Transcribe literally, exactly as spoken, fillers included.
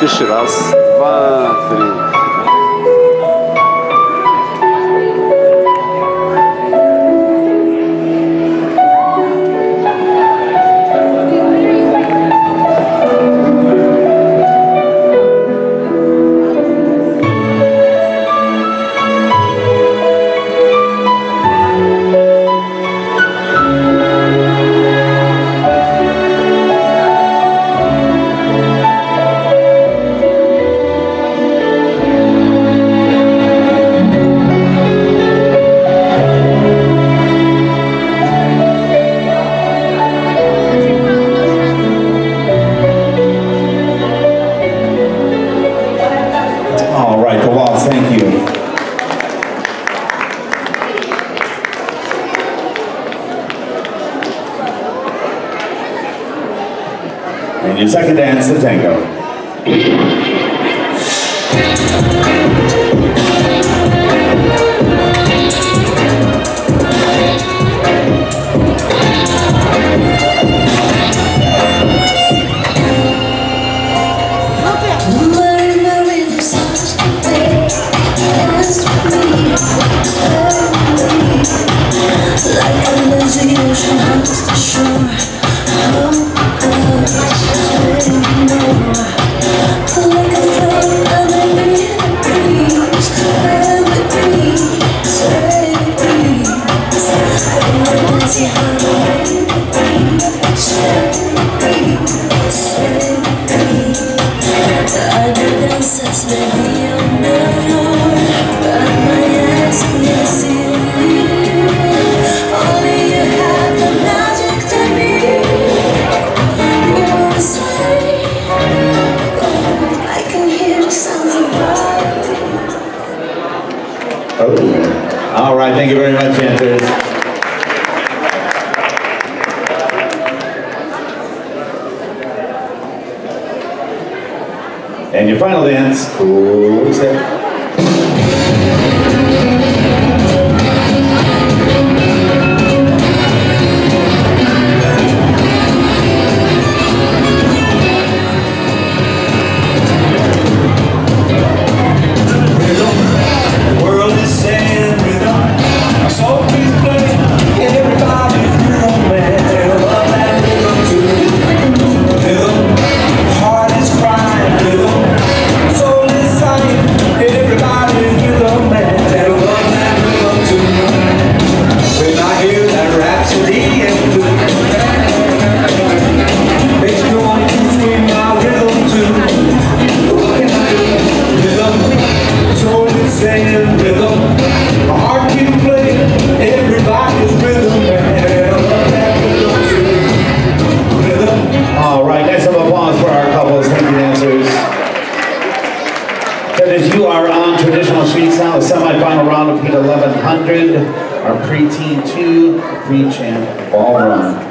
Следующий раз. Два, три. And your second dance, the tango. Oh. All right, thank you very much, dancers. And your final dance, who is that? As you are on traditional sheets now, the semi-final round of heat eleven hundred, our pre-teen two, pre-champ ballroom.